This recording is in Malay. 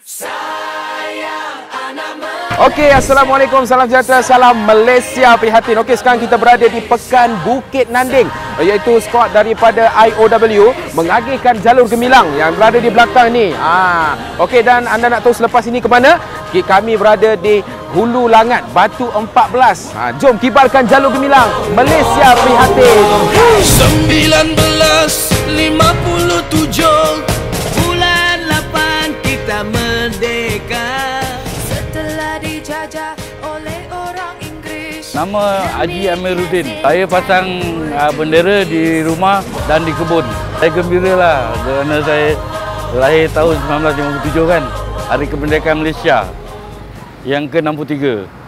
Okey, Assalamualaikum, salam sejahtera, salam Malaysia prihatin. Okey, sekarang kita berada di Pekan Bukit Nanding, iaitu skuad daripada IOW mengagihkan jalur gemilang yang berada di belakang ni. Okey, dan anda nak tahu selepas ini ke mana? Kami berada di Hulu Langat, Batu 14. Jom kibarkan jalur gemilang Malaysia prihatin. 1957 bulan 8 kita merdeka. Setelah dijajah oleh orang Inggris. Nama Haji Amiruddin. Saya pasang bendera di rumah dan di kebun. Saya gembira lah kerana saya lahir tahun 1957 kan. Hari Kemerdekaan Malaysia yang ke-63.